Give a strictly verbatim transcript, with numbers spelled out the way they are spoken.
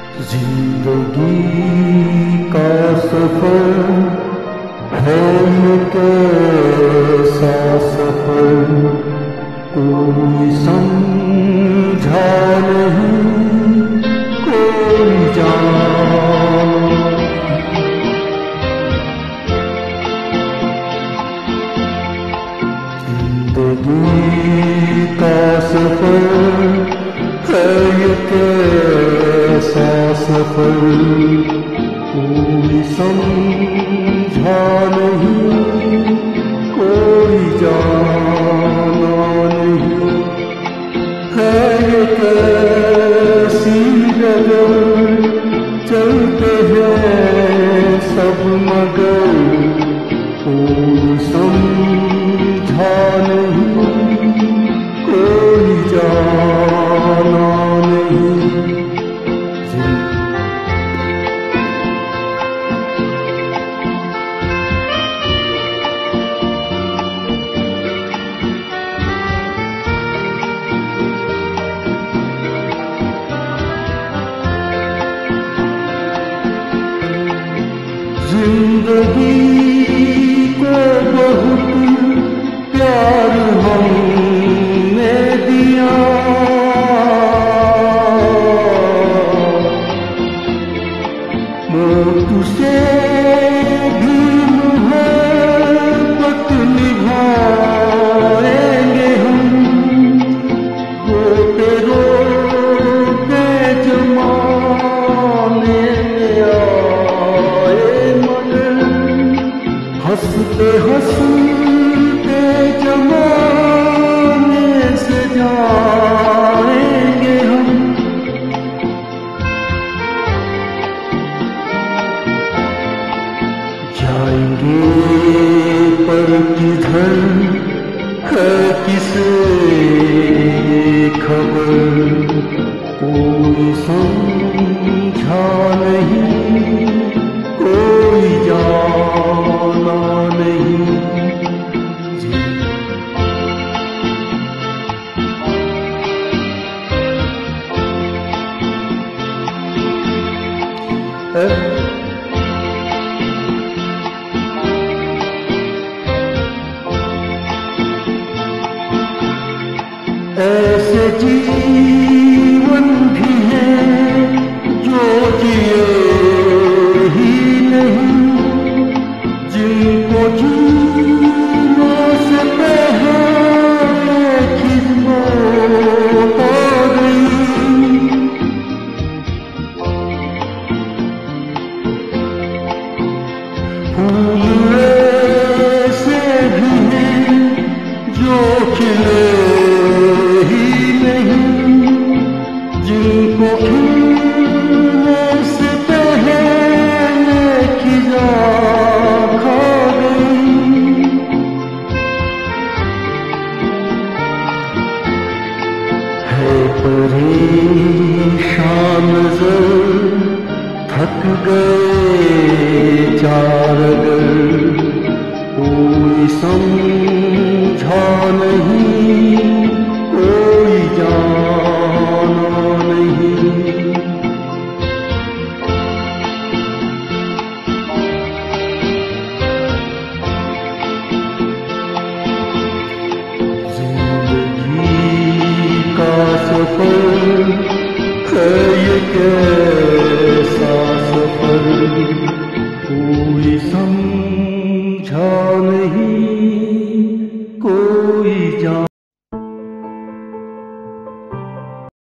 जिंदगी का सफर है ये कैसा सफर, कोई समझा नहीं कोई जान। जिंदगी का सफर है ये कैसा सफर, कोई समझा नहीं कोई जाना नहीं। है ये कैसी डगर, चलते हैं सब मगर, कोई समझा नहीं कोई जाना नहीं। जिंदगी को बहुत प्यार हमने दिया, मौत से भी मोहब्बत निभाएंगे हम। रोते रोते जमाने में आए मगर, हंसते हंसते जमाने से जाएंगे हम। जाएंगे पर किधर है किसे खबर, कोई समझा नहीं कोई जाना नहीं। ऐसे जीवन भी हैं जो जिए ही नहीं, जिनको जीने से पहले खिदमत आ गई। फूल ऐसे भी हैं जो खिले ही नहीं, जिनको खिलने से पहले खिजा खा गई। है परेशान नजर, थक गए चार अगर, कोई समझा नहीं कोई जाना नहीं। जिंदगी का सफर है ये कैसा सफर, कोई समझा